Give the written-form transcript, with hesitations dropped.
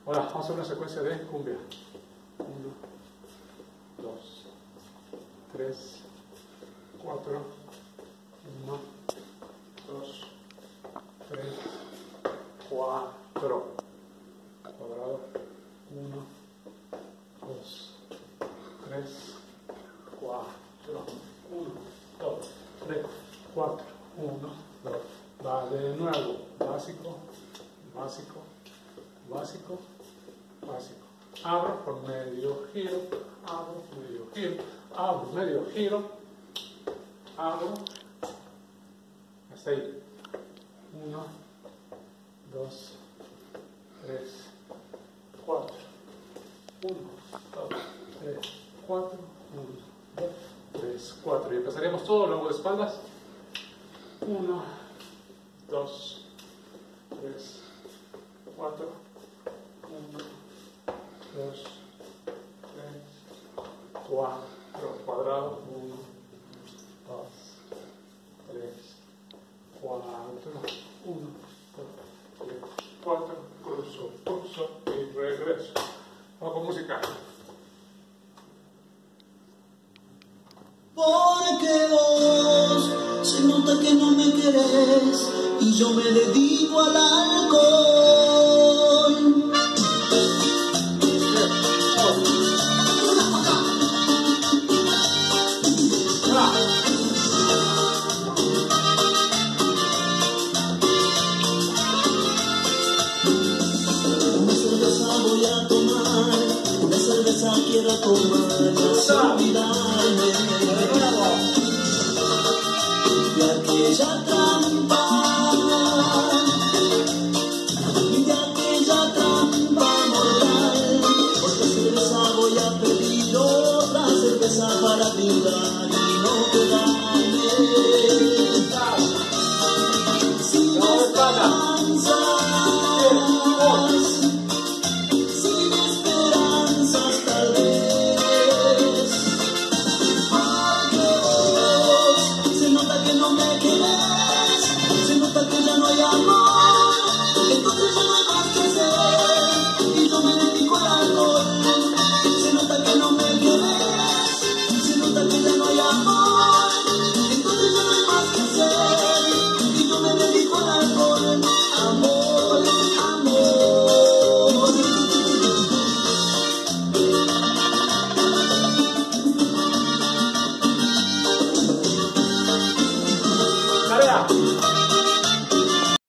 Ahora vamos a hacer una secuencia de cumbia. 1, 2, 3, 4, 1, 2, 3, 4, cuadrado, 1, 2, 3, 4, 1, 2, 3, 4, 1, 2, va de nuevo, básico, básico, básico, básico, abro por medio giro, abro, medio giro, abro, medio giro, abro, hasta ahí, 1, 2, 3, 4, 1, 2, 3, 4, 1, 2, 3, 4, y empezaríamos todo luego de espaldas, 1, 2, 3, 4, 1, 2, 3, 4, cuadrado, 1, 2, 3, 4, 1, 2, 3, 4, cruzo, cruzo y regreso. Vamos con música. Porque vos se nota que no me querés y yo me dedico al alcohol. Una cerveza voy a tomar, una cerveza quiero tomar, sin olvidarme de aquella trampa mortal. Otra cerveza voy a pedir, otra cerveza para brindar.